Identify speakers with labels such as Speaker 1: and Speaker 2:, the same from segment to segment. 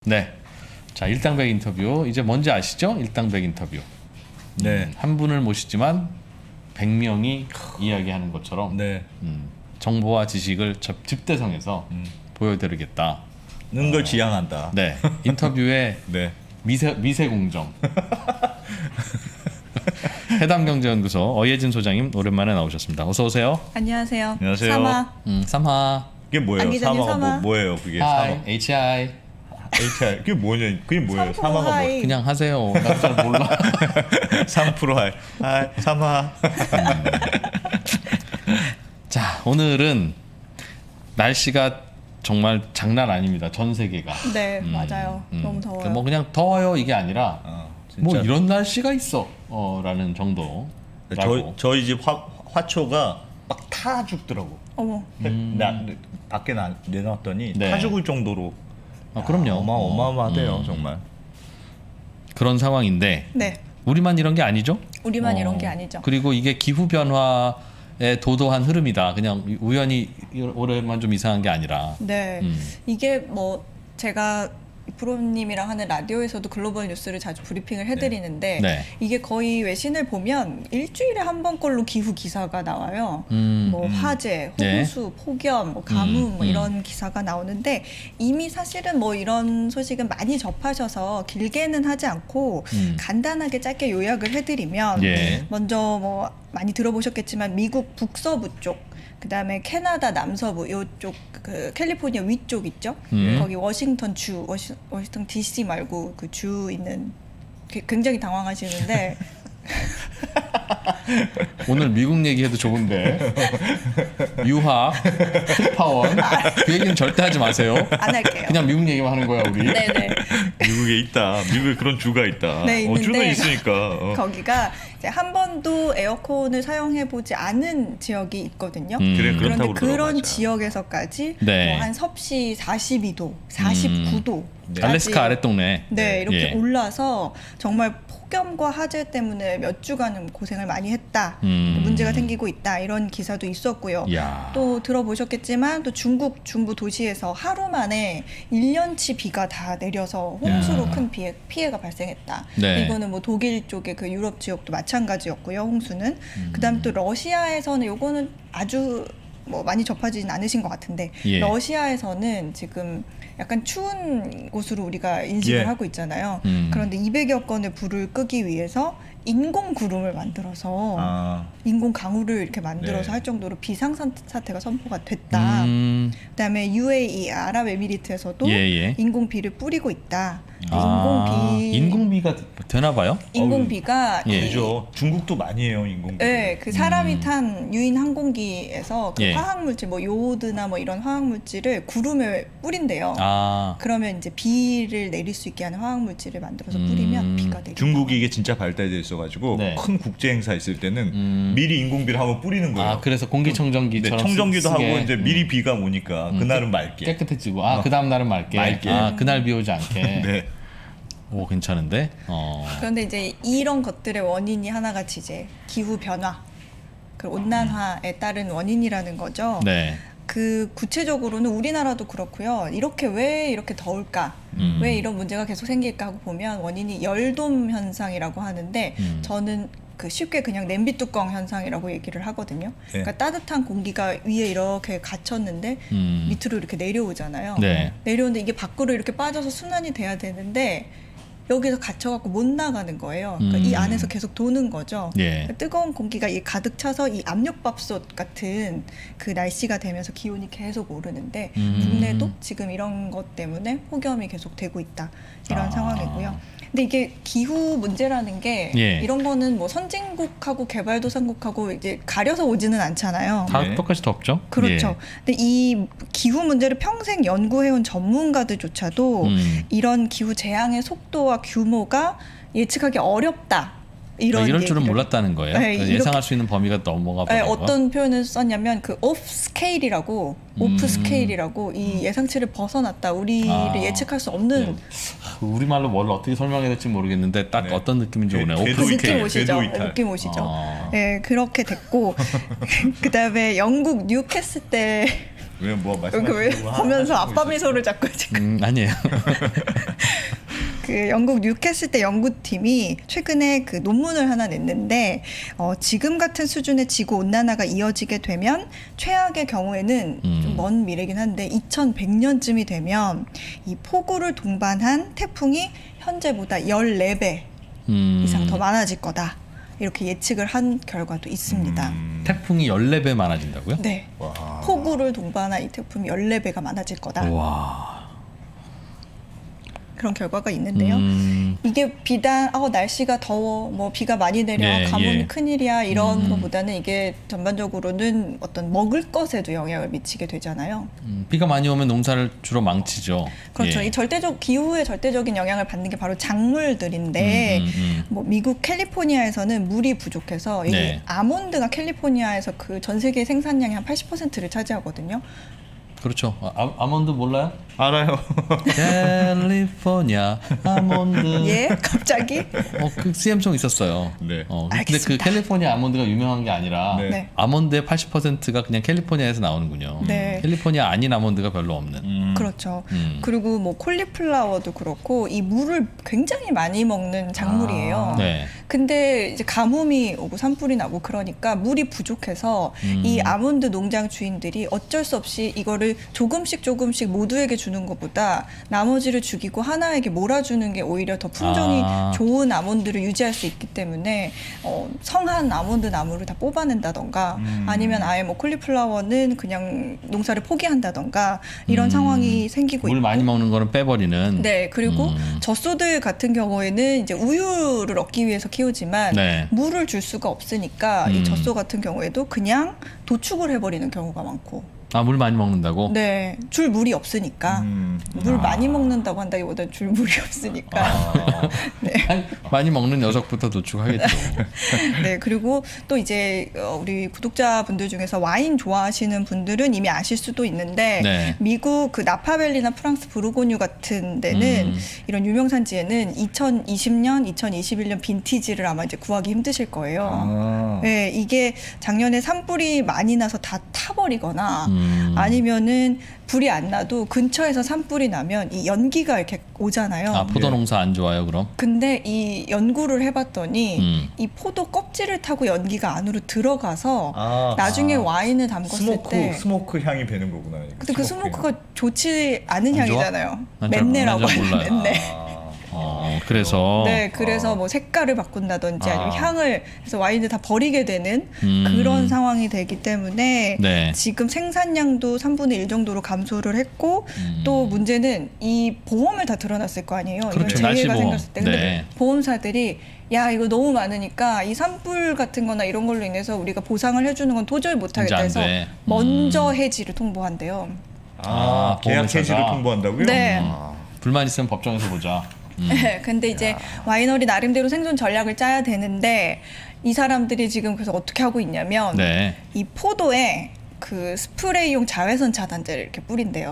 Speaker 1: 네. 자, 일당백 인터뷰. 이제 뭔지 아시죠? 일당백 인터뷰.
Speaker 2: 네.
Speaker 1: 한 분을 모시지만 100명이 이야기하는 것처럼
Speaker 2: 네.
Speaker 1: 정보와 지식을 집대성해서 보여드리겠다.
Speaker 2: 는 걸 지향한다.
Speaker 1: 네. 인터뷰에
Speaker 2: 네.
Speaker 1: 미세 공정. 해담경제연구소 어예진 소장님 오랜만에 나오셨습니다. 어서 오세요.
Speaker 3: 안녕하세요.
Speaker 2: 안녕하세요.
Speaker 3: 삼화.
Speaker 1: 삼화.
Speaker 2: 그게 뭐예요?
Speaker 3: 안 기자님,
Speaker 2: 사마가
Speaker 3: 사마.
Speaker 2: 뭐예요? 그게
Speaker 1: 하이.
Speaker 2: 사마.
Speaker 1: HI.
Speaker 2: HI. 그게 뭐냐? 그게 뭐예요?
Speaker 3: 삼프로
Speaker 2: 사마가
Speaker 3: 하이.
Speaker 2: 뭐?
Speaker 1: 그냥 하세요. 나도 잘 몰라.
Speaker 2: 3% 하이. 하이. 사마.
Speaker 1: 자, 오늘은 날씨가 정말 장난 아닙니다. 전 세계가.
Speaker 3: 네, 맞아요. 너무 더워요.
Speaker 1: 뭐 그냥 더워요 이게 아니라 뭐
Speaker 2: 진짜.
Speaker 1: 이런 날씨가 있어 라는 정도.
Speaker 2: 저희 집 화초가 막 타 죽더라고.
Speaker 3: 어머.
Speaker 2: 밖에 내놨더니
Speaker 1: 네.
Speaker 2: 타 죽을 정도로.
Speaker 1: 그럼요.
Speaker 2: 어마어마하대요, 정말.
Speaker 1: 그런 상황인데
Speaker 3: 네.
Speaker 1: 우리만 이런 게 아니죠?
Speaker 3: 우리만 이런 게 아니죠.
Speaker 1: 그리고 이게 기후 변화의 도도한 흐름이다. 그냥 우연히 올해만 좀 이상한 게 아니라.
Speaker 3: 네. 이게 뭐 제가 프로님이랑 하는 라디오에서도 글로벌 뉴스를 자주 브리핑을 해드리는데
Speaker 1: 네.
Speaker 3: 이게 거의 외신을 보면 일주일에 한 번꼴로 기후 기사가 나와요. 뭐 화재, 홍수, 폭염, 뭐 가뭄 뭐 이런 기사가 나오는데 이미 사실은 뭐 이런 소식은 많이 접하셔서 길게는 하지 않고 간단하게 짧게 요약을 해드리면
Speaker 1: 예.
Speaker 3: 먼저 뭐 많이 들어보셨겠지만 미국 북서부 쪽 그다음에 캐나다 남서부 요쪽 그 캘리포니아 위쪽 있죠. 거기 워싱턴 주 워싱턴 DC 말고 그 주 있는 굉장히 당황하시는데
Speaker 1: 오늘 미국 얘기해도 좋은데 유학, 특파원 그 얘기는 절대 하지 마세요.
Speaker 3: 안 할게요.
Speaker 1: 그냥 미국 얘기만 하는 거야 우리.
Speaker 3: 네네.
Speaker 2: 미국에 있다. 미국에 그런 주가 있다.
Speaker 3: 네, 있는데
Speaker 2: 주는 있으니까.
Speaker 3: 거기가 이제 한 번도 에어컨을 사용해 보지 않은 지역이 있거든요.
Speaker 2: 그래,
Speaker 3: 그런데
Speaker 2: 그렇다고
Speaker 3: 그런
Speaker 2: 그러더라고요.
Speaker 3: 지역에서까지
Speaker 1: 네.
Speaker 3: 뭐 한 섭씨 42도, 49도
Speaker 1: 알래스카 아랫동네.
Speaker 3: 네, 이렇게
Speaker 1: 예.
Speaker 3: 올라서 정말 폭염과 화재 때문에 몇 주간은 고생을 많이 했다. 문제가 생기고 있다. 이런 기사도 있었고요.
Speaker 1: 야.
Speaker 3: 또 들어보셨겠지만 또 중국 중부 도시에서 하루 만에 1년치 비가 다 내려서 홍수로
Speaker 1: 야.
Speaker 3: 큰 피해가 발생했다.
Speaker 1: 네.
Speaker 3: 이거는 뭐 독일 쪽의 그 유럽 지역도 마찬가지였고요. 홍수는. 그다음 또 러시아에서는 요거는 아주 뭐 많이 접하지는 않으신 것 같은데
Speaker 1: 예.
Speaker 3: 러시아에서는 지금 약간 추운 곳으로 우리가 인식을
Speaker 2: 예.
Speaker 3: 하고 있잖아요. 그런데 200여 건의 불을 끄기 위해서 인공 구름을 만들어서 인공 강우를 이렇게 만들어서
Speaker 2: 네.
Speaker 3: 할 정도로 비상사태가 선포가 됐다. 그다음에 UAE 아랍에미리트에서도
Speaker 1: 예.
Speaker 3: 인공 비를 뿌리고 있다.
Speaker 1: 인공비가 되나 봐요?
Speaker 3: 인공비가
Speaker 1: 예.
Speaker 2: 되죠. 중국도 많이 해요, 인공비.
Speaker 3: 네, 그 사람이 탄 유인 항공기에서 그
Speaker 1: 예.
Speaker 3: 화학물질, 뭐 요오드나 뭐 이런 화학물질을 구름에 뿌린대요. 그러면 이제 비를 내릴 수 있게 하는 화학물질을 만들어서 뿌리면 비가 내린다.
Speaker 2: 중국이 이게 진짜 발달돼 있어가지고
Speaker 1: 네.
Speaker 2: 큰 국제 행사 있을 때는 미리 인공비를 한번 뿌리는 거예요.
Speaker 1: 그래서 공기청정기처럼
Speaker 2: 네, 청정기도
Speaker 1: 쓰게.
Speaker 2: 하고 이제 미리 비가 오니까 그날은 맑게.
Speaker 1: 깨끗해지고 그 다음 날은 맑게. 그날 비 오지 않게.
Speaker 2: 네.
Speaker 1: 오, 괜찮은데.
Speaker 3: 그런데 이제 이런 것들의 원인이 하나같이 이제 기후 변화, 그 온난화에 따른 원인이라는 거죠.
Speaker 1: 네.
Speaker 3: 그 구체적으로는 우리나라도 그렇고요. 왜 이렇게 더울까? 왜 이런 문제가 계속 생길까 하고 보면 원인이 열돔 현상이라고 하는데 저는 그 쉽게 그냥 냄비 뚜껑 현상이라고 얘기를 하거든요.
Speaker 2: 네.
Speaker 3: 그러니까 따뜻한 공기가 위에 이렇게 갇혔는데 밑으로 이렇게 내려오잖아요.
Speaker 1: 네.
Speaker 3: 내려오는데 이게 밖으로 이렇게 빠져서 순환이 돼야 되는데 여기서 갇혀갖고 못 나가는 거예요. 그러니까 이 안에서 계속 도는 거죠.
Speaker 1: 예.
Speaker 3: 그러니까 뜨거운 공기가 가득 차서 이 압력밥솥 같은 그 날씨가 되면서 기온이 계속 오르는데 국내도 지금 이런 것 때문에 폭염이 계속 되고 있다. 이런 상황이고요. 근데 이게 기후 문제라는 게
Speaker 1: 예.
Speaker 3: 이런 거는 뭐 선진국하고 개발도상국하고 이제 가려서 오지는 않잖아요.
Speaker 1: 다
Speaker 2: 네.
Speaker 1: 똑같이 덥죠?
Speaker 3: 그렇죠. 근데 이 기후 문제를 평생 연구해온 전문가들조차도 이런 기후 재앙의 속도와 규모가 예측하기 어렵다.
Speaker 1: 이럴 줄은 몰랐다는 거예요.
Speaker 3: 네,
Speaker 1: 그러니까 예상할 수 있는 범위가 넘어가 버린 거.
Speaker 3: 어떤 표현을 썼냐면 그 오프 스케일이라고 이 예상치를 벗어났다. 우리를 예측할 수 없는
Speaker 1: 우리말로 뭘 어떻게 설명해야 될지 모르겠는데 딱
Speaker 2: 네.
Speaker 1: 어떤 느낌인지 오네.
Speaker 2: 궤도
Speaker 1: 오프
Speaker 2: 이탈,
Speaker 3: 느낌 오시죠?
Speaker 2: 궤도 이탈.
Speaker 3: 느낌 오시죠? 네, 그렇게 됐고 그다음에 영국 뉴캐슬 때
Speaker 2: 왜뭐
Speaker 3: 여기 왜 보면서 아빠 미소를 자꾸 지금.
Speaker 1: 아니에요.
Speaker 3: 그 영국 뉴캐슬대 연구팀이 최근에 그 논문을 하나 냈는데 지금 같은 수준의 지구 온난화가 이어지게 되면 최악의 경우에는 좀 먼 미래긴 한데 2100년쯤이 되면 이 폭우를 동반한 태풍이 현재보다 14배 이상 더 많아질 거다. 이렇게 예측을 한 결과도 있습니다.
Speaker 1: 태풍이 14배 많아진다고요?
Speaker 3: 네.
Speaker 2: 와.
Speaker 3: 폭우를 동반한 이 태풍이 14배가 많아질 거다.
Speaker 1: 와.
Speaker 3: 그런 결과가 있는데요. 이게 비단 날씨가 더워, 뭐 비가 많이 내려,
Speaker 1: 예,
Speaker 3: 가뭄이
Speaker 1: 예.
Speaker 3: 큰일이야 이런 것보다는 이게 전반적으로는 어떤 먹을 것에도 영향을 미치게 되잖아요.
Speaker 1: 비가 많이 오면 농사를 주로 망치죠.
Speaker 3: 그렇죠.
Speaker 1: 예.
Speaker 3: 이 기후의 절대적인 영향을 받는 게 바로 작물들인데 뭐 미국 캘리포니아에서는 물이 부족해서 이
Speaker 1: 네.
Speaker 3: 아몬드가 캘리포니아에서 그 전 세계 생산량의 한 80%를 차지하거든요.
Speaker 1: 그렇죠. 아몬드 몰라요?
Speaker 2: 알아요.
Speaker 1: 캘리포니아 아몬드.
Speaker 3: 예? 갑자기?
Speaker 1: 그 CM송 있었어요.
Speaker 2: 네.
Speaker 1: 근데 그
Speaker 3: 알겠습니다.
Speaker 1: 캘리포니아 아몬드가 유명한 게 아니라
Speaker 2: 네.
Speaker 3: 네.
Speaker 1: 아몬드의 80%가 그냥 캘리포니아에서 나오는군요.
Speaker 3: 네.
Speaker 1: 캘리포니아 아닌 아몬드가 별로 없는.
Speaker 3: 그렇죠. 그리고 뭐 콜리플라워도 그렇고 이 물을 굉장히 많이 먹는 작물이에요.
Speaker 1: 네.
Speaker 3: 근데 이제 가뭄이 오고 산불이 나고 그러니까 물이 부족해서 이 아몬드 농장 주인들이 어쩔 수 없이 이거를 조금씩 모두에게 주는 것보다 나머지를 죽이고 하나에게 몰아주는 게 오히려 더 품종이 좋은 아몬드를 유지할 수 있기 때문에 성한 아몬드 나무를 다 뽑아낸다던가 아니면 아예 뭐 콜리플라워는 그냥 농사를 포기한다던가 이런 상황이 생기고
Speaker 1: 물
Speaker 3: 있고.
Speaker 1: 많이 먹는 거는 빼버리는.
Speaker 3: 네, 그리고 젖소들 같은 경우에는 이제 우유를 얻기 위해서 키우지만
Speaker 1: 네.
Speaker 3: 물을 줄 수가 없으니까 이 젖소 같은 경우에도 그냥 도축을 해버리는 경우가 많고.
Speaker 1: 물 많이 먹는다고?
Speaker 3: 네, 줄 물이 없으니까 물 많이 먹는다고 한다기보다 줄 물이 없으니까. 네.
Speaker 1: 아니, 많이 먹는 녀석부터 도축하겠죠.
Speaker 3: 네, 그리고 또 이제 우리 구독자분들 중에서 와인 좋아하시는 분들은 이미 아실 수도 있는데
Speaker 1: 네.
Speaker 3: 미국 그 나파밸리나 프랑스 부르고뉴 같은 데는 이런 유명 산지에는 2020년, 2021년 빈티지를 아마 이제 구하기 힘드실 거예요. 네, 이게 작년에 산불이 많이 나서 다 타버리거나 아니면은 불이 안 나도 근처에서 산불이 나면 이 연기가 이렇게 오잖아요.
Speaker 1: 포도 농사 안 좋아요, 그럼?
Speaker 3: 근데 이 연구를 해봤더니 이 포도 껍질을 타고 연기가 안으로 들어가서 나중에 와인을 담궜을 때
Speaker 2: 스모크 향이 배는 거구나.
Speaker 3: 근데 그 스모크가 좋지 않은
Speaker 1: 안 좋아?
Speaker 3: 향이잖아요.
Speaker 1: 난 잘
Speaker 3: 맨내라고
Speaker 1: 몰라요.
Speaker 3: 하는 맨내.
Speaker 1: 그래서.
Speaker 3: 네, 그래서 뭐 색깔을 바꾼다든지 아니면 향을 해서 와인을 다 버리게 되는 그런 상황이 되기 때문에
Speaker 1: 네.
Speaker 3: 지금 생산량도 3분의 1 정도로 감소를 했고 또 문제는 이 보험을 다 들어놨을 거 아니에요.
Speaker 1: 그렇죠,
Speaker 3: 이런 재해가
Speaker 1: 날씨보험.
Speaker 3: 생겼을 때. 근데
Speaker 1: 네.
Speaker 3: 보험사들이 야 이거 너무 많으니까 이 산불 같은 거나 이런 걸로 인해서 우리가 보상을 해주는 건 도저히 못하겠다 해서
Speaker 1: 이제 안 돼.
Speaker 3: 먼저 해지를 통보한대요.
Speaker 2: 계약
Speaker 1: 보험회사가.
Speaker 2: 해지를 통보한다고요?
Speaker 3: 네.
Speaker 1: 불만 있으면 법정에서 보자.
Speaker 3: 네, 근데 이제 와이너리 나름대로 생존 전략을 짜야 되는데 이 사람들이 지금 그래서 어떻게 하고 있냐면
Speaker 1: 네.
Speaker 3: 이 포도에 그 스프레이용 자외선 차단제를 이렇게 뿌린대요.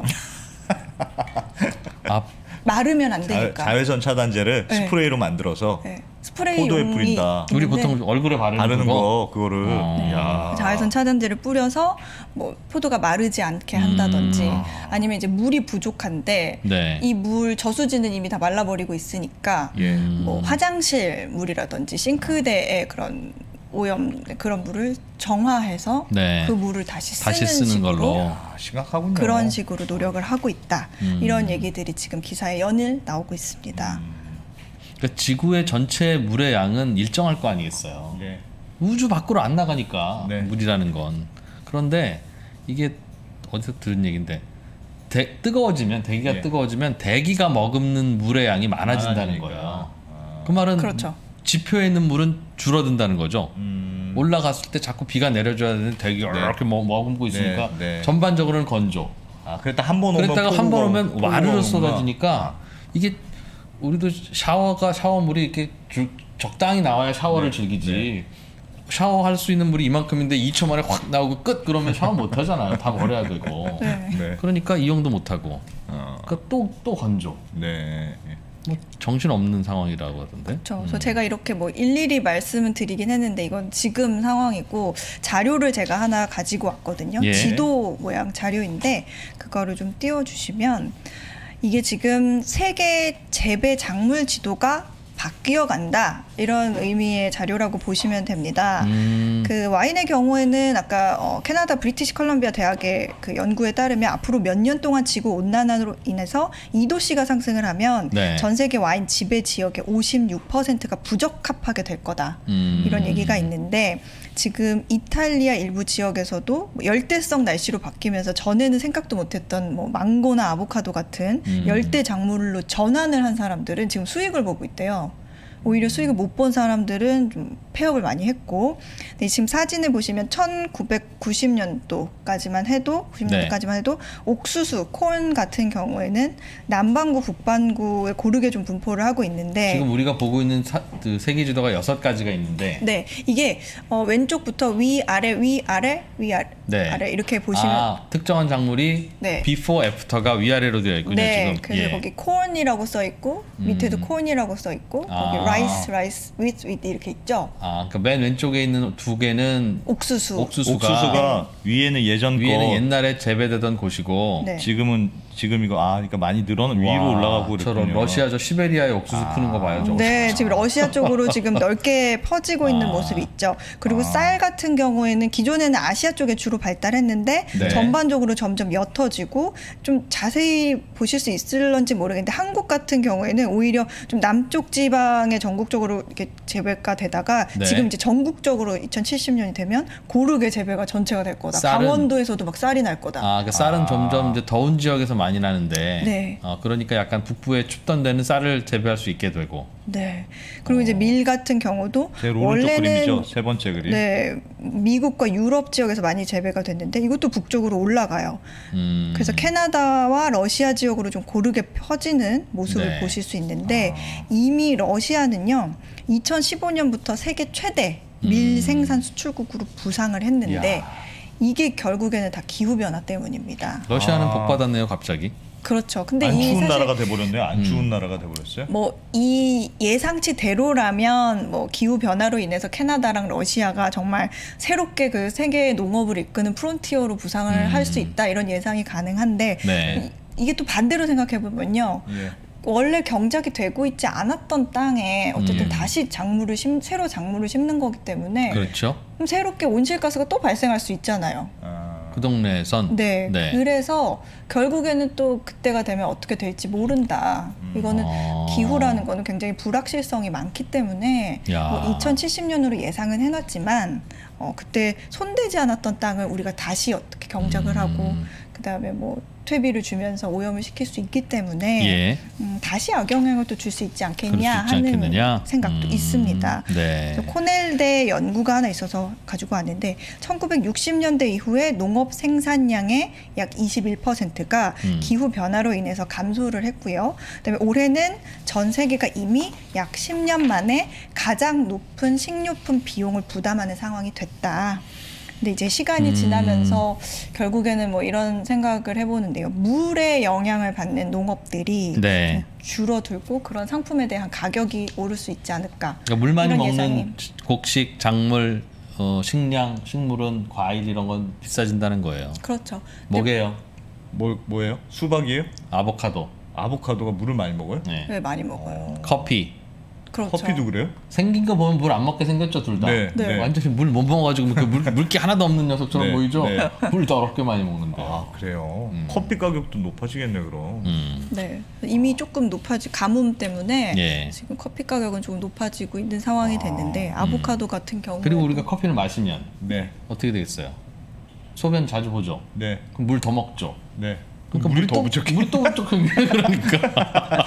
Speaker 3: 마르면 안 되니까.
Speaker 2: 자외선 차단제를
Speaker 3: 네.
Speaker 2: 스프레이로 만들어서
Speaker 3: 네. 스프레이용이
Speaker 2: 포도에 뿌린다.
Speaker 1: 우리
Speaker 3: 있는데
Speaker 1: 보통 얼굴에 바르는 거.
Speaker 2: 그거를. 야.
Speaker 3: 자외선 차단제를 뿌려서 뭐 포도가 마르지 않게 한다든지 아니면 이제 물이 부족한데
Speaker 1: 네.
Speaker 3: 이 물 저수지는 이미 다 말라버리고 있으니까 뭐 화장실 물이라든지 싱크대에 그런 오염 그런 물을 정화해서
Speaker 1: 네.
Speaker 3: 그 물을 다시 쓰는 식으로
Speaker 1: 걸로.
Speaker 2: 심각하군요.
Speaker 3: 그런 식으로 노력을 하고 있다. 이런 얘기들이 지금 기사에 연일 나오고 있습니다.
Speaker 1: 그러니까 지구의 전체 물의 양은 일정할 거 아니겠어요.
Speaker 2: 네.
Speaker 1: 우주 밖으로 안 나가니까
Speaker 2: 네.
Speaker 1: 물이라는 건. 그런데 이게 어디서 들은 얘기인데 뜨거워지면 대기가
Speaker 2: 예.
Speaker 1: 뜨거워지면 대기가 머금는 물의 양이 많아진다는
Speaker 2: 많아지니까.
Speaker 1: 거예요. 그 말은
Speaker 3: 그렇죠.
Speaker 1: 지표에 있는 물은 줄어든다는 거죠. 올라갔을 때 자꾸 비가 내려줘야 되는데 대기가
Speaker 2: 네.
Speaker 1: 이렇게 머금고 있으니까
Speaker 2: 네.
Speaker 1: 전반적으로는 건조.
Speaker 2: 그랬다 한 번 오면
Speaker 1: 그랬다가 한 번 오면
Speaker 2: 폭우가
Speaker 1: 와르르
Speaker 2: 오는구나.
Speaker 1: 쏟아지니까 이게 우리도 샤워물이 이렇게 적당히 나와야 샤워를 즐기지. 샤워할 수 있는 물이 이만큼인데 2초 만에 확 나오고 끝 그러면 샤워 못 하잖아요. 다 버려야 되고.
Speaker 3: 네.
Speaker 2: 네.
Speaker 1: 그러니까 이용도 못 하고. 그러니까 또 건조.
Speaker 2: 네.
Speaker 1: 뭐 정신 없는 상황이라고 하던데.
Speaker 3: 그렇죠. 그래서 제가 이렇게 뭐 일일이 말씀을 드리긴 했는데 이건 지금 상황이고 자료를 제가 하나 가지고 왔거든요.
Speaker 1: 예.
Speaker 3: 지도 모양 자료인데 그거를 좀 띄워주시면 이게 지금 세계 재배 작물 지도가 바뀌어 간다 이런 의미의 자료라고 보시면 됩니다. 그 와인의 경우에는 아까 캐나다 브리티시 컬럼비아 대학의 그 연구에 따르면 앞으로 몇 년 동안 지구 온난화로 인해서 2도씨가 상승을 하면
Speaker 1: 네.
Speaker 3: 전 세계 와인 지배 지역의 56%가 부적합하게 될 거다 이런 얘기가 있는데 지금 이탈리아 일부 지역에서도 뭐 열대성 날씨로 바뀌면서 전에는 생각도 못했던 뭐 망고나 아보카도 같은 열대 작물로 전환을 한 사람들은 지금 수익을 보고 있대요. 오히려 수익을 못 본 사람들은 좀 폐업을 많이 했고, 근데 지금 사진을 보시면 1990년도까지만 해도 90년도까지만 해도 옥수수, 콘 같은 경우에는 남반구, 북반구에 고르게 좀 분포를 하고 있는데
Speaker 1: 지금 우리가 보고 있는 그 세계 지도가 6가지가 있는데
Speaker 3: 네, 이게 왼쪽부터 위 아래 위 아래 위 아래,
Speaker 1: 네.
Speaker 3: 아래 이렇게 보시면
Speaker 1: 특정한 작물이
Speaker 3: 네.
Speaker 1: before, after가 위아래로 되어 있군요.
Speaker 3: 네,
Speaker 1: 지금.
Speaker 3: 그래서
Speaker 1: 예.
Speaker 3: 거기 콘이라고 써 있고 밑에도 콘이라고 써 있고 거기 라이스 with 이렇게 있죠.
Speaker 1: 그러니까 맨 왼쪽에 있는 두 개는
Speaker 3: 옥수수가
Speaker 2: 옥수수가 위에는 예전
Speaker 1: 위에는
Speaker 2: 거
Speaker 1: 옛날에 재배되던 곳이고
Speaker 3: 네.
Speaker 2: 지금 이거 그러니까 많이 늘어는 위로 올라가고
Speaker 1: 저런
Speaker 2: 그랬군요.
Speaker 1: 러시아 저 시베리아에 옥수수 크는 거 봐요. 저거.
Speaker 3: 네, 지금 러시아 쪽으로 지금 넓게 퍼지고 있는 모습이 있죠. 그리고 쌀 같은 경우에는 기존에는 아시아 쪽에 주로 발달했는데
Speaker 1: 네.
Speaker 3: 전반적으로 점점 옅어지고 좀 자세히 보실 수 있을런지 모르겠는데 한국 같은 경우에는 오히려 좀 남쪽 지방에 전국적으로 이렇게 재배가 되다가
Speaker 1: 네.
Speaker 3: 지금 이제 전국적으로 2070년이 되면 고르게 재배가 전체가 될 거다.
Speaker 1: 쌀은-
Speaker 3: 강원도에서도 막 쌀이 날 거다.
Speaker 1: 그러니까 쌀은 점점 이제 더운 지역에서 많이 나는데,
Speaker 3: 네.
Speaker 1: 그러니까 약간 북부에 춥던 데는 쌀을 재배할 수 있게 되고.
Speaker 3: 네. 그리고 이제 밀 같은 경우도
Speaker 2: 제일 오른쪽 그림이죠. 세 번째 그림.
Speaker 3: 네, 미국과 유럽 지역에서 많이 재배가 됐는데 이것도 북쪽으로 올라가요. 그래서 캐나다와 러시아 지역으로 좀 고르게 퍼지는 모습을
Speaker 1: 네.
Speaker 3: 보실 수 있는데 이미 러시아는요 2015년부터 세계 최대 밀 생산 수출국으로 부상을 했는데 이게 결국에는 다 기후 변화 때문입니다.
Speaker 1: 러시아는 복 받았네요, 갑자기.
Speaker 3: 그렇죠. 근데
Speaker 2: 안
Speaker 3: 이
Speaker 2: 추운
Speaker 3: 사실
Speaker 2: 나라가 돼버렸네요. 안 추운 나라가 돼버렸어요.
Speaker 3: 뭐 이 예상치대로라면 뭐 기후 변화로 인해서 캐나다랑 러시아가 정말 새롭게 그 세계 농업을 이끄는 프론티어로 부상을 할 수 있다 이런 예상이 가능한데
Speaker 1: 네.
Speaker 3: 이게 또 반대로 생각해 보면요.
Speaker 2: 예.
Speaker 3: 원래 경작이 되고 있지 않았던 땅에 어쨌든 다시 새로 작물을 심는 거기 때문에
Speaker 1: 그렇죠.
Speaker 3: 그럼 새롭게 온실가스가 또 발생할 수 있잖아요.
Speaker 1: 그 동네에선.
Speaker 3: 네. 그래서 결국에는 또 그때가 되면 어떻게 될지 모른다. 이거는 기후라는 거는 굉장히 불확실성이 많기 때문에 뭐 2070년으로 예상은 해놨지만 그때 손대지 않았던 땅을 우리가 다시 어떻게 경작을 하고 그다음에 뭐 퇴비를 주면서 오염을 시킬 수 있기 때문에
Speaker 1: 예.
Speaker 3: 다시 악영향을 또 줄 수 있지 않겠냐
Speaker 1: 그럴 수 있지
Speaker 3: 하는
Speaker 1: 않겠느냐?
Speaker 3: 생각도 있습니다.
Speaker 1: 네.
Speaker 3: 그래서 코넬대 연구가 하나 있어서 가지고 왔는데 1960년대 이후에 농업 생산량의 약 21%가 기후 변화로 인해서 감소를 했고요. 그다음에 올해는 전 세계가 이미 약 10년 만에 가장 높은 식료품 비용을 부담하는 상황이 됐다. 근데 이제 시간이 지나면서 결국에는 뭐 이런 생각을 해보는데요. 물에 영향을 받는 농업들이
Speaker 1: 네.
Speaker 3: 좀 줄어들고 그런 상품에 대한 가격이 오를 수 있지 않을까.
Speaker 1: 그러니까 물 많이
Speaker 3: 이런
Speaker 1: 먹는
Speaker 3: 예상이.
Speaker 1: 곡식, 작물, 식량, 식물은 과일 이런 건 비싸진다는 거예요.
Speaker 3: 그렇죠.
Speaker 1: 뭐게요?
Speaker 2: 뭐예요? 수박이에요?
Speaker 1: 아보카도.
Speaker 2: 아보카도가 물을 많이 먹어요?
Speaker 1: 네.
Speaker 3: 네, 많이 먹어요.
Speaker 1: 커피.
Speaker 3: 그렇죠.
Speaker 2: 커피도 그래요?
Speaker 1: 생긴 거 보면 물 안 먹게 생겼죠, 둘 다.
Speaker 2: 네,
Speaker 3: 네.
Speaker 1: 완전히 물 못 먹어가지고 물기 하나도 없는 녀석처럼
Speaker 2: 네,
Speaker 1: 보이죠?
Speaker 2: 네.
Speaker 1: 물 더럽게 많이 먹는데.
Speaker 2: 그래요. 커피 가격도 높아지겠네 그럼.
Speaker 3: 네, 이미 조금 가뭄 때문에
Speaker 1: 예.
Speaker 3: 지금 커피 가격은 조금 높아지고 있는 상황이 됐는데 아보카도 같은 경우
Speaker 1: 그리고 우리가 커피를 마시면
Speaker 2: 네,
Speaker 1: 어떻게 되겠어요? 소변 자주 보죠?
Speaker 2: 네,
Speaker 1: 그럼 물 더 먹죠?
Speaker 2: 네.
Speaker 1: 그러니까
Speaker 2: 물이 더 부족해.
Speaker 1: 물도 부족한 게 그러니까.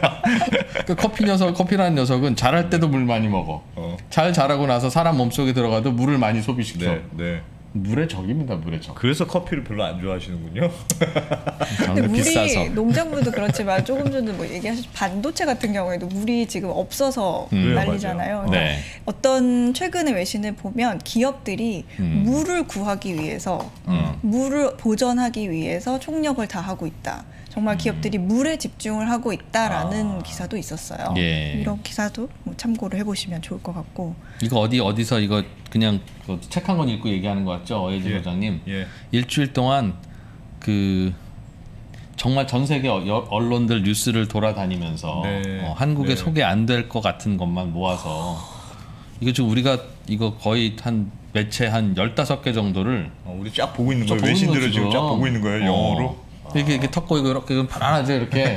Speaker 1: 그 커피라는 녀석은 자랄 때도 물 많이 먹어. 잘 자라고 나서 사람 몸속에 들어가도 물을 많이 소비시켜.
Speaker 2: 네, 네.
Speaker 1: 물의 적입니다, 물의 적.
Speaker 2: 그래서 커피를 별로 안 좋아하시는군요.
Speaker 3: 근데 물이
Speaker 1: 비싸서.
Speaker 3: 농작물도 그렇지만 조금 전에 뭐 얘기하신 반도체 같은 경우에도 물이 지금 없어서 난리잖아요.
Speaker 2: 맞아요.
Speaker 3: 그러니까
Speaker 1: 네.
Speaker 3: 어떤 최근의 외신을 보면 기업들이 물을 구하기 위해서 물을 보전하기 위해서 총력을 다하고 있다. 정말 기업들이 물에 집중을 하고 있다라는 기사도 있었어요.
Speaker 1: 예.
Speaker 3: 이런 기사도 뭐 참고를 해보시면 좋을 것 같고.
Speaker 1: 이거 어디서 이거 그냥 책 한 권 읽고 얘기하는 것 같죠, 어예지 소장님?
Speaker 2: 예.
Speaker 1: 일주일 동안 그 정말 전 세계 언론들 뉴스를 돌아다니면서
Speaker 2: 네.
Speaker 1: 한국에
Speaker 2: 네.
Speaker 1: 소개 안 될 것 같은 것만 모아서 이거 지금 우리가 이거 거의 한 매체 한 15개 정도를
Speaker 2: 우리 쫙 보고 있는
Speaker 1: 저
Speaker 2: 거예요.
Speaker 1: 보고 있는
Speaker 2: 외신들을
Speaker 1: 거
Speaker 2: 지금 쫙
Speaker 1: 지금.
Speaker 2: 보고 있는 거예요. 영어로.
Speaker 1: 이렇게 턱 보이고 이렇게 편안하죠, 이렇게.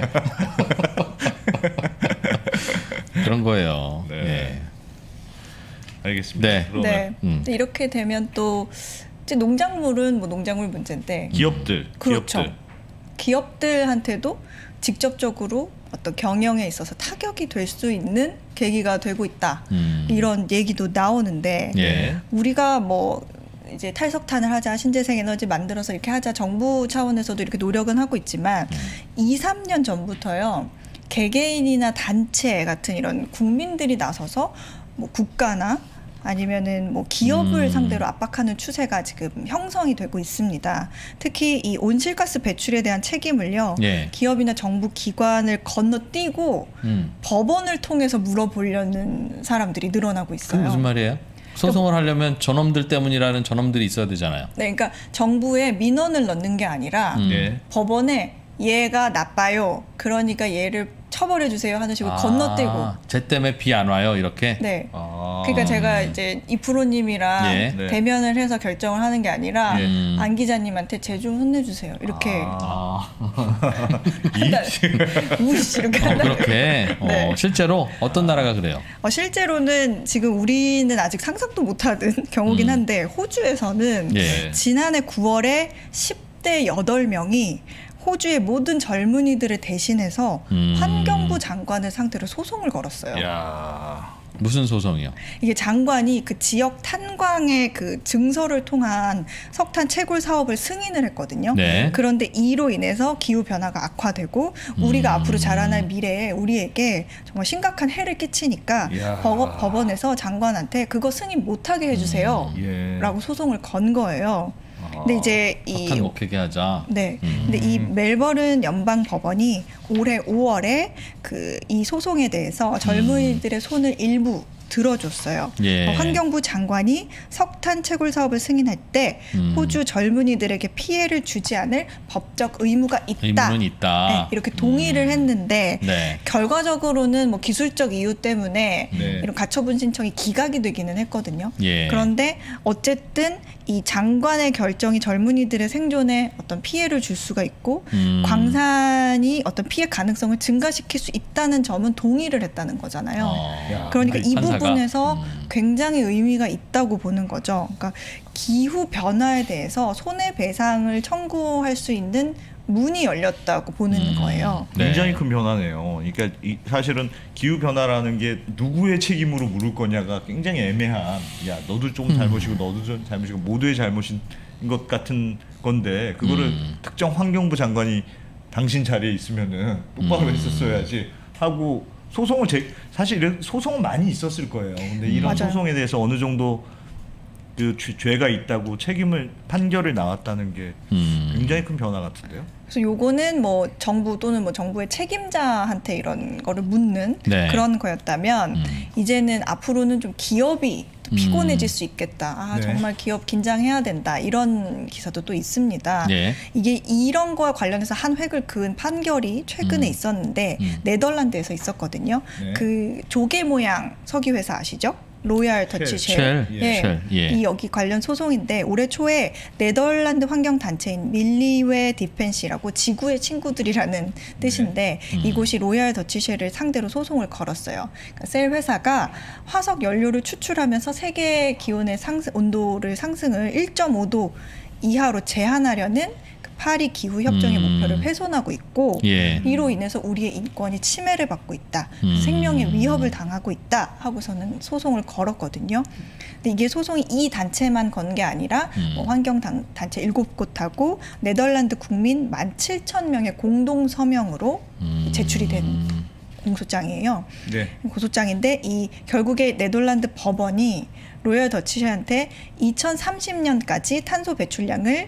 Speaker 1: 그런 거예요.
Speaker 2: 네.
Speaker 1: 예.
Speaker 2: 알겠습니다.
Speaker 1: 네.
Speaker 2: 그러면
Speaker 3: 네. 근데 이렇게 되면 또 이제 농작물은 뭐 농작물 문제인데
Speaker 2: 기업들,
Speaker 3: 그렇죠.
Speaker 2: 기업들.
Speaker 3: 기업들한테도 직접적으로 어떤 경영에 있어서 타격이 될 수 있는 계기가 되고 있다. 이런 얘기도 나오는데
Speaker 1: 예.
Speaker 3: 우리가 뭐 이제 탈석탄을 하자, 신재생 에너지 만들어서 이렇게 하자, 정부 차원에서도 이렇게 노력은 하고 있지만 2, 3년 전부터요. 개개인이나 단체 같은 이런 국민들이 나서서 뭐 국가나 아니면은 뭐 기업을 상대로 압박하는 추세가 지금 형성이 되고 있습니다. 특히 이 온실가스 배출에 대한 책임을요.
Speaker 1: 예.
Speaker 3: 기업이나 정부 기관을 건너뛰고 법원을 통해서 물어보려는 사람들이 늘어나고
Speaker 1: 그게
Speaker 3: 있어요.
Speaker 1: 무슨 말이에요? 소송을 하려면 저놈들 때문이라는 저놈들이 있어야 되잖아요.
Speaker 3: 네, 그러니까 정부에 민원을 넣는 게 아니라
Speaker 2: 네.
Speaker 3: 법원에 얘가 나빠요. 그러니까 얘를 처벌해 주세요 하는 식으로 건너뛰고.
Speaker 1: 쟤 때문에 비 안 와요, 이렇게.
Speaker 3: 네.
Speaker 2: 아.
Speaker 3: 그러니까 제가 이제 이프로님이랑
Speaker 1: 예.
Speaker 2: 네.
Speaker 3: 대면을 해서 결정을 하는 게 아니라
Speaker 2: 예.
Speaker 3: 안 기자님한테 쟤 좀 혼내주세요. 이렇게 우씨 이렇게 한다.
Speaker 1: 그렇게.
Speaker 3: 네.
Speaker 1: 실제로 어떤 나라가 그래요?
Speaker 3: 실제로는 지금 우리는 아직 상상도 못하는 경우긴 한데 호주에서는
Speaker 1: 예.
Speaker 3: 지난해 9월에 10대 8명이 호주의 모든 젊은이들을 대신해서 환경부 장관을 상대로 소송을 걸었어요.
Speaker 2: 야.
Speaker 1: 무슨 소송이요?
Speaker 3: 이게 장관이 그 지역 탄광의 그 증서를 통한 석탄 채굴 사업을 승인을 했거든요.
Speaker 1: 네.
Speaker 3: 그런데 이로 인해서 기후 변화가 악화되고 우리가 앞으로 자라날 미래에 우리에게 정말 심각한 해를 끼치니까
Speaker 2: 이야.
Speaker 3: 법원에서 장관한테 그거 승인 못하게 해주세요.
Speaker 2: 예.
Speaker 3: 라고 소송을 건 거예요. 근데 이제
Speaker 1: 석탄 못 캐게 하자.
Speaker 3: 네. 근데 이 멜버른 연방 법원이 올해 5월에 그 이 소송에 대해서 젊은이들의 손을 일부 들어줬어요.
Speaker 1: 예.
Speaker 3: 환경부 장관이 석탄 채굴 사업을 승인할 때 호주 젊은이들에게 피해를 주지 않을 법적 의무가 있다.
Speaker 1: 의무는 있다.
Speaker 3: 네, 이렇게 동의를 했는데
Speaker 1: 네.
Speaker 3: 결과적으로는 뭐 기술적 이유 때문에
Speaker 2: 네.
Speaker 3: 이런 가처분 신청이 기각이 되기는 했거든요.
Speaker 1: 예.
Speaker 3: 그런데 어쨌든 이 장관의 결정이 젊은이들의 생존에 어떤 피해를 줄 수가 있고 광산이 어떤 피해 가능성을 증가시킬 수 있다는 점은 동의를 했다는 거잖아요.
Speaker 2: 야.
Speaker 3: 그러니까 이
Speaker 1: 판사가?
Speaker 3: 부분에서 굉장히 의미가 있다고 보는 거죠. 그러니까 기후 변화에 대해서 손해배상을 청구할 수 있는 문이 열렸다고 보는 거예요.
Speaker 1: 네.
Speaker 2: 굉장히 큰 변화네요. 그러니까 사실은 기후 변화라는 게 누구의 책임으로 물을 거냐가 굉장히 애매한. 야, 너도 좀 잘못이고 너도 좀 잘못이고 모두의 잘못인 것 같은 건데 그거를 특정 환경부 장관이 당신 자리에 있으면은 똑바로 했었어야지 하고 소송을 사실 이런 소송은 많이 있었을 거예요. 근데 이런
Speaker 3: 맞아요.
Speaker 2: 소송에 대해서 어느 정도 그 죄가 있다고 판결이 나왔다는 게 굉장히 큰 변화 같은데요.
Speaker 3: 그래서 요거는 뭐 정부 또는 뭐 정부의 책임자한테 이런 거를 묻는
Speaker 1: 네.
Speaker 3: 그런 거였다면 이제는 앞으로는 좀 기업이 피곤해질 수 있겠다.
Speaker 2: 네.
Speaker 3: 정말 기업 긴장해야 된다. 이런 기사도 또 있습니다.
Speaker 1: 예.
Speaker 3: 이게 이런 거와 관련해서 한 획을 그은 판결이 최근에 있었는데 네덜란드에서 있었거든요.
Speaker 2: 네.
Speaker 3: 그 조개 모양 석유 회사 아시죠? 로얄 더치 쉘.
Speaker 1: 쉘.
Speaker 3: 예.
Speaker 1: 쉘. 예.
Speaker 3: 이 여기 관련 소송인데 올해 초에 네덜란드 환경 단체인 밀리웨 디펜시라고 지구의 친구들이라는 뜻인데 이곳이 로얄 더치쉘을 상대로 소송을 걸었어요. 그러니까 셀 회사가 화석 연료를 추출하면서 세계 기온의 온도를 상승을 1.5도 이하로 제한하려는 파리 기후 협정의 목표를 훼손하고 있고
Speaker 1: 예.
Speaker 3: 이로 인해서 우리의 인권이 침해를 받고 있다. 생명의 위협을 당하고 있다 하고서는 소송을 걸었거든요. 근데 이게 소송이 이 단체만 건 게 아니라 뭐 환경 단체 7곳하고 네덜란드 국민 17,000명의 공동 서명으로 제출이 된 공소장이에요.
Speaker 2: 네.
Speaker 3: 고소장인데 이 결국에 네덜란드 법원이 로열 더치셔한테 2030년까지 탄소 배출량을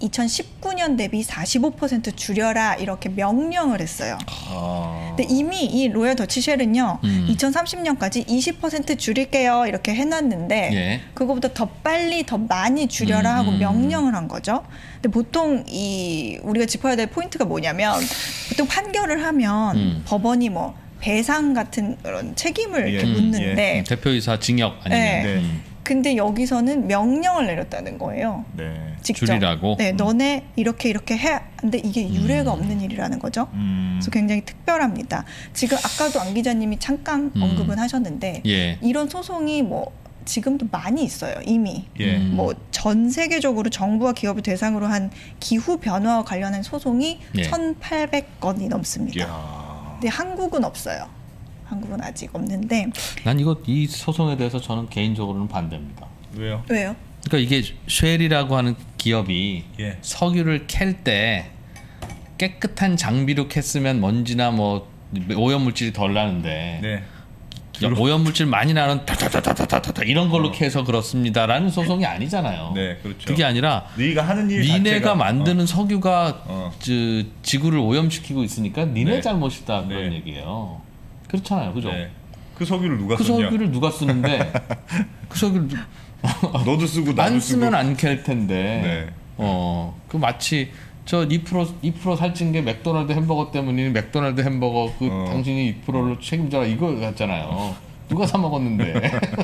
Speaker 3: 2019년 대비 45% 줄여라 이렇게 명령을 했어요. 근데 이미 이 로열 더치 쉘은요 2030년까지 20% 줄일게요 이렇게 해놨는데
Speaker 1: 예.
Speaker 3: 그거보다 더 빨리 더 많이 줄여라 하고 명령을 한 거죠. 근데 보통 이 우리가 짚어야 될 포인트가 뭐냐면 보통 판결을 하면 법원이 뭐 배상 같은 그런 책임을 이렇게 묻는데
Speaker 1: 대표이사 징역 아니면
Speaker 3: 네. 근데 여기서는 명령을 내렸다는 거예요.
Speaker 2: 네.
Speaker 3: 직접.
Speaker 1: 줄이라고?
Speaker 3: 네, 너네 이렇게 해. 근데 이게 유례가 없는 일이라는 거죠. 그래서 굉장히 특별합니다. 지금 아까도 안 기자님이 잠깐 언급은 하셨는데
Speaker 1: 예.
Speaker 3: 이런 소송이 뭐 지금도 많이 있어요. 이미.
Speaker 2: 예.
Speaker 3: 뭐 전 세계적으로 정부와 기업을 대상으로 한 기후 변화와 관련한 소송이
Speaker 1: 예.
Speaker 3: 1,800건이 넘습니다.
Speaker 2: 이야.
Speaker 3: 근데 한국은 없어요. 한국은 아직 없는데.
Speaker 1: 난 이 소송에 대해서 저는 개인적으로는 반대입니다.
Speaker 2: 왜요?
Speaker 3: 왜요?
Speaker 1: 그러니까 이게 쉘이라고 하는 기업이
Speaker 2: 예.
Speaker 1: 석유를 캘 때 깨끗한 장비로 캤으면 먼지나 뭐 오염물질이 덜 나는데
Speaker 2: 네.
Speaker 1: 오염물질 많이 나는 다다다다다다 이런 걸로 캐서 그렇습니다라는 소송이 아니잖아요.
Speaker 2: 네, 그렇죠.
Speaker 1: 그게 아니라
Speaker 2: 네가 하는 일
Speaker 1: 니네가
Speaker 2: 자체가
Speaker 1: 만드는 석유가
Speaker 2: 어.
Speaker 1: 지구를 오염시키고 있으니까 니네
Speaker 2: 네.
Speaker 1: 잘못이다 그런
Speaker 2: 네.
Speaker 1: 얘기예요. 그렇잖아요, 그죠?
Speaker 2: 네. 그 석유를 누가
Speaker 1: 그
Speaker 2: 썼냐?
Speaker 1: 석유를 누가 쓰는데 그 석유를
Speaker 2: 너도 쓰고 나도
Speaker 1: 안
Speaker 2: 쓰고.
Speaker 1: 쓰면 안 캘 텐데.
Speaker 2: 네.
Speaker 1: 그 마치 저 2% 살찐 게 맥도날드 햄버거 때문이니 맥도날드 햄버거 그 당신이 2%를 책임져라 이거 같잖아요. 누가 사 먹었는데.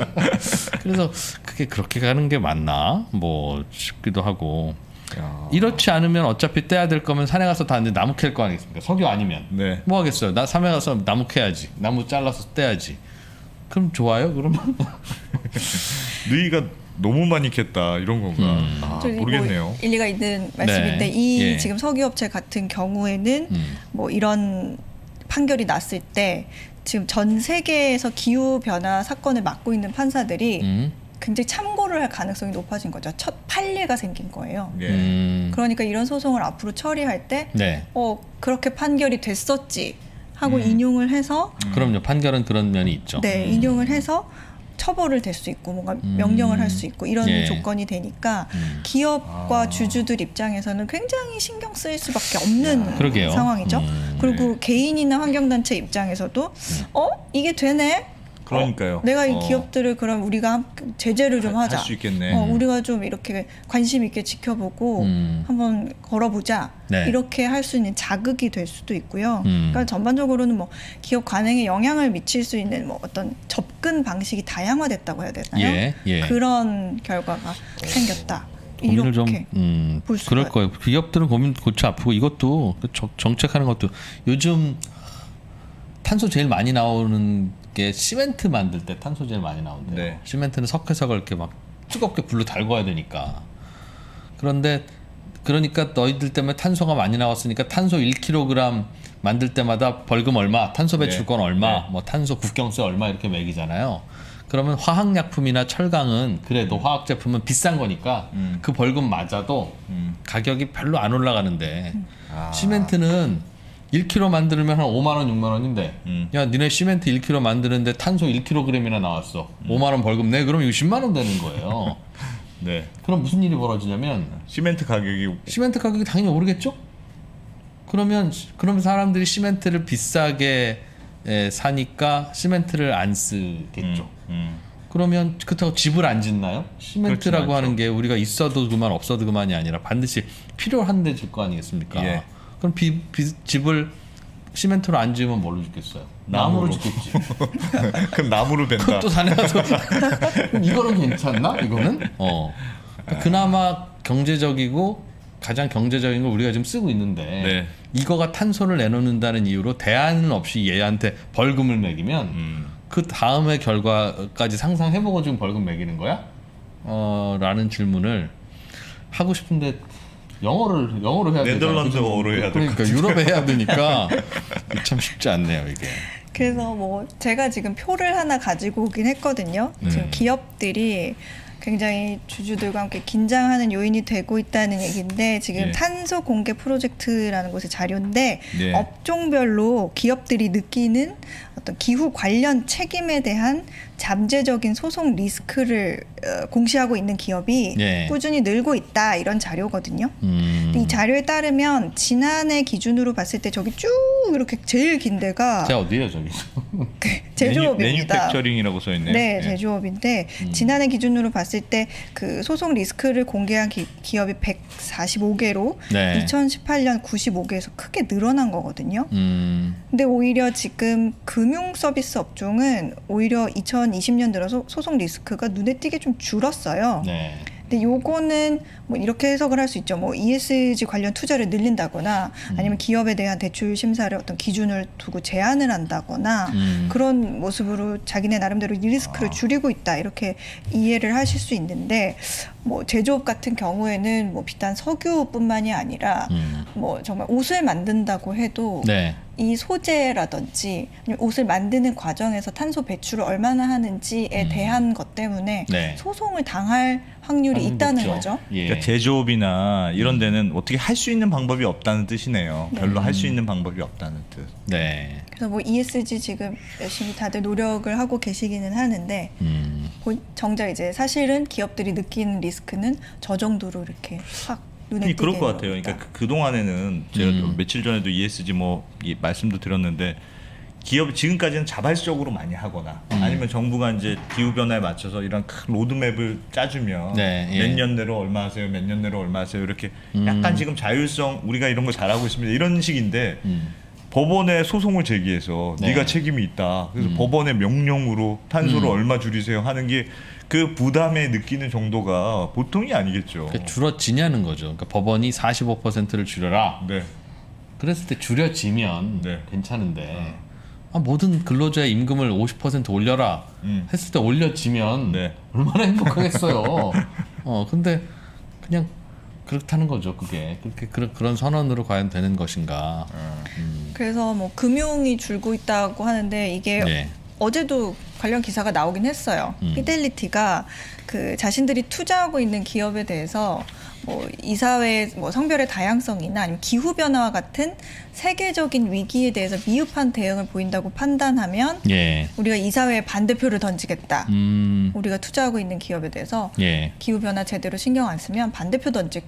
Speaker 1: 그래서 그게 그렇게 가는 게 맞나? 뭐 싶기도 하고.
Speaker 2: 야.
Speaker 1: 이렇지 않으면 어차피 떼야 될 거면 산에 가서 다 이제 나무 캘 거 아니겠습니까? 석유 아니면.
Speaker 2: 네.
Speaker 1: 뭐 하겠어요? 나 산에 가서 나무 캐야지. 나무 잘라서 떼야지. 그럼 좋아요? 그러면
Speaker 2: 너희가 너무 많이 캤다 이런 건가? 아, 모르겠네요.
Speaker 3: 뭐 일리가 있는 말씀인데
Speaker 1: 네.
Speaker 3: 이
Speaker 1: 예.
Speaker 3: 지금 석유업체 같은 경우에는 뭐 이런 판결이 났을 때 지금 전 세계에서 기후 변화 사건을 맡고 있는 판사들이 굉장히 참고를 할 가능성이 높아진 거죠. 첫 판례가 생긴 거예요.
Speaker 2: 예.
Speaker 3: 그러니까 이런 소송을 앞으로 처리할 때
Speaker 1: 네.
Speaker 3: 그렇게 판결이 됐었지 하고 인용을 해서
Speaker 1: 그럼요. 판결은 그런 면이 있죠.
Speaker 3: 네, 인용을 해서 처벌을 될 수 있고 뭔가 명령을 할 수 있고 이런
Speaker 1: 예.
Speaker 3: 조건이 되니까 기업과 주주들 입장에서는 굉장히 신경 쓰일 수밖에 없는
Speaker 1: 그러게요.
Speaker 3: 상황이죠. 그리고 개인이나 환경단체 입장에서도 이게 되네?
Speaker 2: 그러니까요.
Speaker 3: 내가 이 기업들을 그럼 우리가 함께 제재를 좀 하자.
Speaker 2: 할 수 있겠네.
Speaker 3: 우리가 좀 이렇게 관심 있게 지켜보고 한번 걸어보자.
Speaker 1: 네.
Speaker 3: 이렇게 할 수 있는 자극이 될 수도 있고요. 그러니까 전반적으로는 뭐 기업 관행에 영향을 미칠 수 있는 뭐 어떤 접근 방식이 다양화됐다고 해야 되나요?
Speaker 1: 예, 예.
Speaker 3: 그런 결과가 생겼다.
Speaker 1: 고민을 좀
Speaker 3: 이렇게 볼 수가
Speaker 1: 그럴 거예요. 기업들은 고민 골치 아프고 이것도 정책하는 것도 요즘 탄소 제일 많이 나오는 게 시멘트 만들 때 탄소 제일 많이 나온대요.
Speaker 2: 네.
Speaker 1: 시멘트는 석회석을 이렇게 막 뜨겁게 불로 달궈야 되니까. 그러니까 너희들 때문에 탄소가 많이 나왔으니까 탄소 1kg 만들 때마다 벌금 얼마, 탄소 배출권 얼마, 뭐 탄소 국경세 얼마 이렇게 매기잖아요. 그러면 화학약품이나 철강은 그래도 화학 제품은 비싼 거니까 그 벌금 맞아도 가격이 별로 안 올라가는데 시멘트는 1kg 만들면 한 5만 원, 6만 원인데 야 니네 시멘트 1kg 만드는데 탄소 1kg이나 나왔어. 5만 원 벌금 내. 그럼 이거 10만 원 되는 거예요.
Speaker 2: 네.
Speaker 1: 그럼 무슨 일이 벌어지냐면
Speaker 2: 시멘트 가격이
Speaker 1: 시멘트 가격이 당연히 오르겠죠? 그러면 사람들이 시멘트를 비싸게 사니까 시멘트를 안 쓰겠죠. 그러면 그렇다고 집을 안 짓나요? 시멘트라고
Speaker 2: 그렇진
Speaker 1: 하는 게 우리가 있어도 그만 없어도 그만이 아니라 반드시 필요한데 질 거 아니겠습니까?
Speaker 2: 예.
Speaker 1: 그럼 집을 시멘트로 안 지으면 뭘로 짓겠어요? 나무로 짓겠지.
Speaker 2: 그럼 나무로 된다.
Speaker 1: 그것도 산에 가서 그럼 이거는 괜찮나? 이거는? 그나마 경제적이고 가장 경제적인 걸 우리가 지금 쓰고 있는데
Speaker 2: 네.
Speaker 1: 이거가 탄소를 내놓는다는 이유로 대안 없이 얘한테 벌금을 매기면 그 다음의 결과까지 상상해보고 지금 벌금 매기는 거야? 라는 질문을 하고 싶은데 영어로 해야 되잖아.
Speaker 2: 네덜란드어로 해야 될
Speaker 1: 그러니까 유럽에 해야 되니까 참 쉽지 않네요 이게.
Speaker 3: 그래서 뭐 제가 지금 표를 하나 가지고 오긴 했거든요. 지금 기업들이 굉장히 주주들과 함께 긴장하는 요인이 되고 있다는 얘기인데 지금
Speaker 2: 예.
Speaker 3: 탄소 공개 프로젝트라는 곳의 자료인데
Speaker 2: 예.
Speaker 3: 업종별로 기업들이 느끼는 어떤 기후 관련 책임에 대한 잠재적인 소송 리스크를 공시하고 있는 기업이
Speaker 1: 예.
Speaker 3: 꾸준히 늘고 있다 이런 자료거든요. 근데 이 자료에 따르면 지난해 기준으로 봤을 때 저기 쭉 이렇게 제일 긴 데가
Speaker 1: 제가 어디예요 저기?
Speaker 3: 제조업입니다.
Speaker 2: 매뉴팩처링이라고 써 있네요.
Speaker 3: 네, 제조업인데 지난해 기준으로 봤을 때 그 소송 리스크를 공개한 기업이 145개로
Speaker 1: 네.
Speaker 3: 2018년 95개에서 크게 늘어난 거거든요. 근데 오히려 지금 금융 서비스 업종은 오히려 2020년 들어서 소송 리스크가 눈에 띄게 좀 줄었어요.
Speaker 1: 네.
Speaker 3: 근데 요거는 뭐 이렇게 해석을 할 수 있죠. 뭐 ESG 관련 투자를 늘린다거나 아니면 기업에 대한 대출 심사를 어떤 기준을 두고 제한을 한다거나 그런 모습으로 자기네 나름대로 리스크를 줄이고 있다 이렇게 이해를 하실 수 있는데 뭐 제조업 같은 경우에는 뭐 비단 석유뿐만이 아니라 뭐 정말 옷을 만든다고 해도
Speaker 1: 네.
Speaker 3: 이 소재라든지 옷을 만드는 과정에서 탄소 배출을 얼마나 하는지에 대한 것 때문에
Speaker 1: 네.
Speaker 3: 소송을 당할 확률이 있다는 거죠.
Speaker 1: 예.
Speaker 2: 그러니까 제조업이나 이런 데는 어떻게 할 수 있는 방법이 없다는 뜻이네요. 별로 할 수 있는 방법이 없다는 뜻.
Speaker 1: 네.
Speaker 3: 그래서 뭐 ESG 지금 열심히 다들 노력을 하고 계시기는 하는데 정작 이제 사실은 기업들이 느끼는 리스크는 저 정도로 이렇게 확 눈에 띄게
Speaker 2: 그럴 것 같아요. 그러니까 그 동안에는 제가 며칠 전에도 ESG 말씀도 드렸는데 기업 지금까지는 자발적으로 많이 하거나 아니면 정부가 이제 기후 변화에 맞춰서 이런 큰 로드맵을 짜주면
Speaker 1: 네, 예.
Speaker 2: 몇 년 내로 얼마 하세요, 몇 년 내로 얼마 하세요 이렇게 약간 지금 자율성 우리가 이런 거 잘하고 있습니다 이런 식인데 법원에 소송을 제기해서
Speaker 1: 네.
Speaker 2: 네가 책임이 있다. 그래서 법원의 명령으로 탄소를 얼마 줄이세요 하는 게 그 부담에 느끼는 정도가 보통이 아니겠죠.
Speaker 1: 그러니까 줄어지냐는 거죠. 그러니까 법원이 45%를 줄여라.
Speaker 2: 네.
Speaker 1: 그랬을 때 줄여지면
Speaker 2: 네.
Speaker 1: 괜찮은데 모든 근로자의 임금을 50% 올려라 했을 때 올려지면
Speaker 2: 네.
Speaker 1: 얼마나 행복하겠어요. 근데 그냥 그렇다는 거죠. 그게 그렇게 그런 선언으로 과연 되는 것인가.
Speaker 3: 그래서 뭐 금융이 줄고 있다고 하는데 이게
Speaker 1: 네.
Speaker 3: 어제도 관련 기사가 나오긴 했어요. 피델리티가 그 자신들이 투자하고 있는 기업에 대해서 뭐 이사회 뭐 성별의 다양성이나 아니면 기후 변화와 같은 세계적인 위기에 대해서 미흡한 대응을 보인다고 판단하면
Speaker 1: 예.
Speaker 3: 우리가 이사회에 반대표를 던지겠다. 우리가 투자하고 있는 기업에 대해서
Speaker 1: 예.
Speaker 3: 기후 변화 제대로 신경 안 쓰면 반대표 던질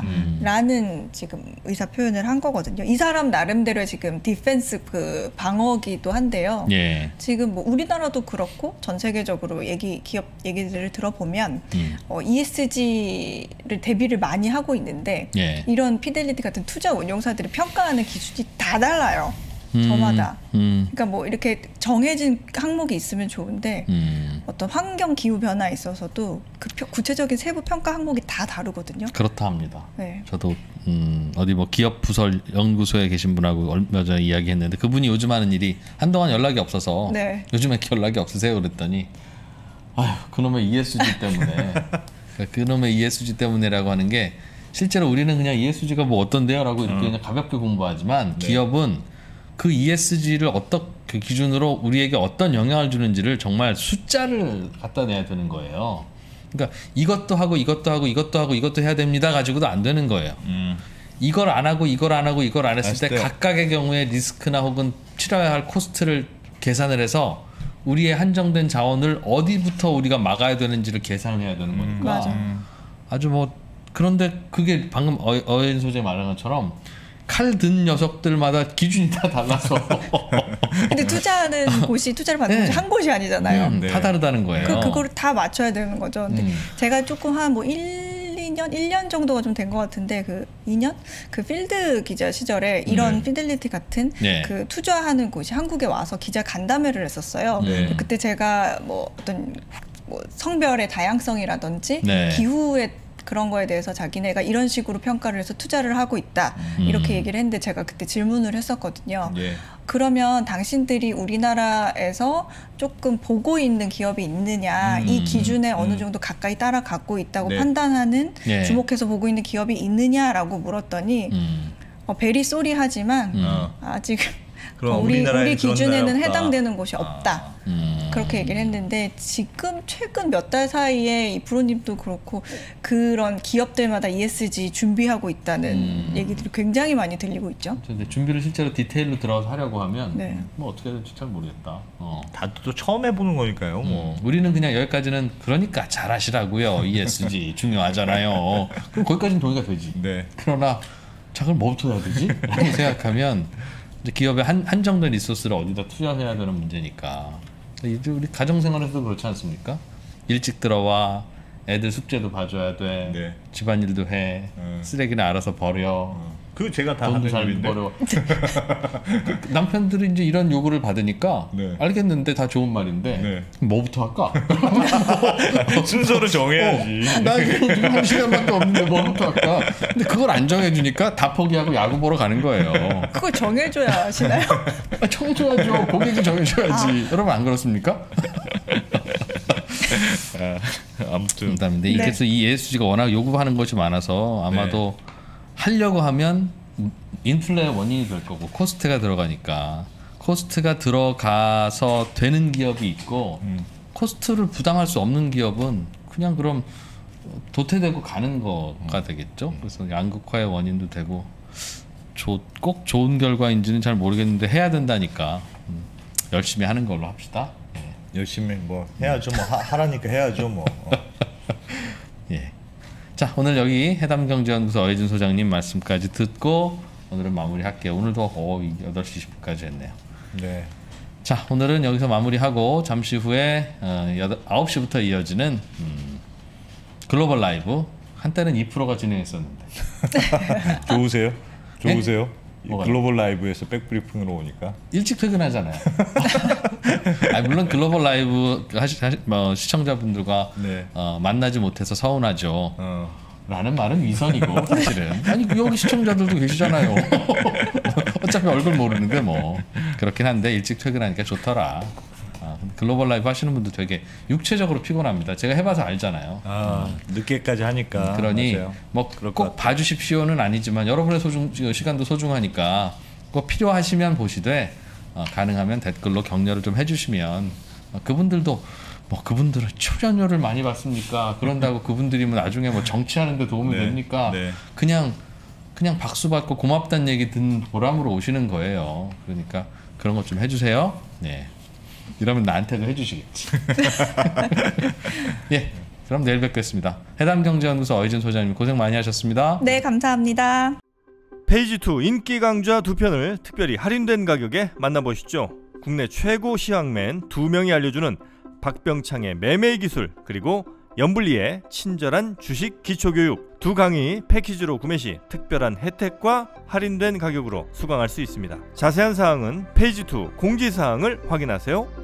Speaker 3: 거야라는 지금 의사 표현을 한 거거든요. 이 사람 나름대로의 지금 디펜스 그 방어기도 한데요.
Speaker 1: 예.
Speaker 3: 지금 뭐 우리나라도 그렇고 전 세계적으로 기업 얘기들을 들어보면 ESG를 대비를 많이 하고 있는데
Speaker 1: 예.
Speaker 3: 이런 피델리티 같은 투자 운용사들이 평가하는 기준이 다 달라요. 저마다. 그러니까 뭐 이렇게 정해진 항목이 있으면 좋은데 어떤 환경 기후 변화에 있어서도 그 구체적인 세부 평가 항목이 다 다르거든요.
Speaker 1: 그렇다 합니다.
Speaker 3: 네.
Speaker 1: 저도 어디 뭐 기업 부설 연구소에 계신 분하고 얼마 전에 이야기했는데 그분이 요즘 하는 일이 한동안 연락이 없어서
Speaker 3: 네.
Speaker 1: 요즘에 연락이 없으세요 그랬더니 아휴 그놈의 ESG 때문에 그놈의 ESG 때문에라고 하는 게 실제로 우리는 그냥 ESG가 뭐 어떤데요라고 이렇게 그냥 가볍게 공부하지만
Speaker 2: 네.
Speaker 1: 기업은 그 ESG를 어떻게 기준으로 우리에게 어떤 영향을 주는지를 정말 숫자를 갖다 내야 되는 거예요. 그러니까 이것도 하고 이것도 하고 이것도 하고 이것도 해야 됩니다 가지고도 안 되는 거예요. 이걸 안 하고 이걸 안 하고 이걸 안 했을 때 각각의 경우에 리스크나 혹은 치러야 할 코스트를 계산을 해서 우리의 한정된 자원을 어디부터 우리가 막아야 되는지를 계산해야 되는 거니까
Speaker 3: 맞아.
Speaker 1: 아주 뭐 그런데 그게 방금 어연 소재 말한 것처럼 칼 든 녀석들마다 기준이 다 달라서
Speaker 3: 근데 투자하는 곳이 투자를 받는
Speaker 1: 네.
Speaker 3: 곳이 한 곳이 아니잖아요.
Speaker 2: 네.
Speaker 1: 다 다르다는 거예요.
Speaker 3: 그거를 다 맞춰야 되는 거죠. 근데 제가 조금 한 뭐 1년 정도가 좀 된 것 같은데 그 2년? 그 필드 기자 시절에 이런 피델리티 같은
Speaker 1: 네.
Speaker 3: 그 투자하는 곳이 한국에 와서 기자 간담회를 했었어요.
Speaker 1: 네.
Speaker 3: 그때 제가 뭐 어떤 뭐 성별의 다양성이라든지
Speaker 1: 네.
Speaker 3: 기후의 그런 거에 대해서 자기네가 이런 식으로 평가를 해서 투자를 하고 있다 이렇게 얘기를 했는데 제가 그때 질문을 했었거든요.
Speaker 2: 예.
Speaker 3: 그러면 당신들이 우리나라에서 조금 보고 있는 기업이 있느냐 이 기준에 어느 정도 가까이 따라가고 있다고
Speaker 2: 네.
Speaker 3: 판단하는
Speaker 1: 네.
Speaker 3: 주목해서 보고 있는 기업이 있느냐라고 물었더니 베리 쏘리 하지만 아직
Speaker 2: 그럼
Speaker 3: 우리
Speaker 2: 우리나라에
Speaker 3: 기준에는
Speaker 2: 그런 나라 없다.
Speaker 3: 해당되는 곳이 없다. 그렇게 얘기를 했는데 지금 최근 몇 달 사이에 이 프로님도 그렇고 그런 기업들마다 ESG 준비하고 있다는 얘기들이 굉장히 많이 들리고 있죠.
Speaker 1: 근데 준비를 실제로 디테일로 들어가서 하려고 하면
Speaker 3: 네.
Speaker 1: 뭐 어떻게 될지 잘 모르겠다.
Speaker 2: 다들 또 처음 해보는 거니까요. 뭐.
Speaker 1: 우리는 그냥 여기까지는 그러니까 잘하시라고요. ESG 중요하잖아요. 그럼 거기까지는 동의가 되지.
Speaker 2: 네.
Speaker 1: 그러나 자 그럼 뭐부터 해야 되지? 라고 생각하면 이제 기업의 한정된 리소스를 어디다 투자해야 되는 문제니까. 이제 우리 가정생활에서도 그렇지 않습니까? 일찍 들어와, 애들 숙제도 봐줘야 돼,
Speaker 2: 네.
Speaker 1: 집안일도 해, 쓰레기는 알아서 버려.
Speaker 2: 그 제가 다
Speaker 1: 돈도
Speaker 2: 하는
Speaker 1: 잘
Speaker 2: 일인데.
Speaker 1: 벌어. 남편들이 이제 이런 요구를 받으니까
Speaker 2: 네.
Speaker 1: 알겠는데 다 좋은 말인데
Speaker 2: 네.
Speaker 1: 그럼 뭐부터 할까?
Speaker 2: 순서를 정해야지.
Speaker 1: 나 지금 한 시간밖에 없는데 뭐부터 할까? 근데 그걸 안 정해주니까 다 포기하고 야구 보러 가는 거예요.
Speaker 3: 그걸 정해줘야 하시나요?
Speaker 1: 정해줘야죠. 고객이 정해줘야지. 여러분 안 그렇습니까?
Speaker 2: 아무튼.
Speaker 1: 근데
Speaker 3: 네.
Speaker 1: 그래서 이 ESG가 워낙 요구하는 것이 많아서 아마도 하려고 하면 인플레의 원인이 될 거고 코스트가 들어가니까 코스트가 들어가서 되는 기업이 있고 코스트를 부담할 수 없는 기업은 그냥 그럼 도태되고 가는 거가 되겠죠. 그래서 양극화의 원인도 되고 꼭 좋은 결과인지는 잘 모르겠는데 해야 된다니까 열심히 하는 걸로 합시다.
Speaker 2: 열심히 뭐 해야죠. 뭐 하라니까 해야죠. 뭐.
Speaker 1: 예. 자 오늘 여기 해담경제연구소 어혜진 소장님 말씀까지 듣고 오늘은 마무리할게요. 오늘도 8시 20분까지 했네요.
Speaker 2: 네.
Speaker 1: 자 오늘은 여기서 마무리하고 잠시 후에 9시부터 이어지는 글로벌 라이브 한때는 2%가 진행했었는데
Speaker 2: 좋으세요? 좋으세요? 이
Speaker 1: 뭐가요?
Speaker 2: 글로벌 라이브에서 백브리핑으로 오니까.
Speaker 1: 일찍 퇴근하잖아요. 물론 글로벌 라이브 시청자분들과
Speaker 2: 네.
Speaker 1: 만나지 못해서 서운하죠. 라는 말은 위선이고 사실은 아니 여기 시청자들도 계시잖아요. 어차피 얼굴 모르는데 뭐 그렇긴 한데 일찍 퇴근하니까 좋더라. 글로벌 라이브 하시는 분들 되게 육체적으로 피곤합니다. 제가 해봐서 알잖아요.
Speaker 2: 늦게까지 하니까.
Speaker 1: 그러니
Speaker 2: 맞아요.
Speaker 1: 뭐
Speaker 2: 그럴 것
Speaker 1: 꼭 봐주십시오는 아니지만 여러분의 시간도 소중하니까 꼭 필요하시면 보시되 가능하면 댓글로 격려를 좀 해주시면 그분들도 뭐 그분들은 출연료를 많이 받습니까? 그런다고 그분들이 뭐 나중에 뭐 정치하는데 도움이
Speaker 2: 네,
Speaker 1: 됩니까?
Speaker 2: 네.
Speaker 1: 그냥 박수 받고 고맙다는 얘기 듣는 보람으로 오시는 거예요. 그러니까 그런 것 좀 해주세요. 네. 이러면 나한테도 해주시겠지. 예. 그럼 내일 뵙겠습니다. 해담경제연구소 어혜진 소장님 고생 많이 하셨습니다.
Speaker 3: 네, 감사합니다.
Speaker 4: 페이지 2 인기 강좌 2편을 특별히 할인된 가격에 만나보시죠. 국내 최고 시황맨 2명이 알려주는 박병창의 매매 기술 그리고 연불리의 친절한 주식 기초교육 두 강의 패키지로 구매 시 특별한 혜택과 할인된 가격으로 수강할 수 있습니다. 자세한 사항은 페이지 2 공지사항을 확인하세요.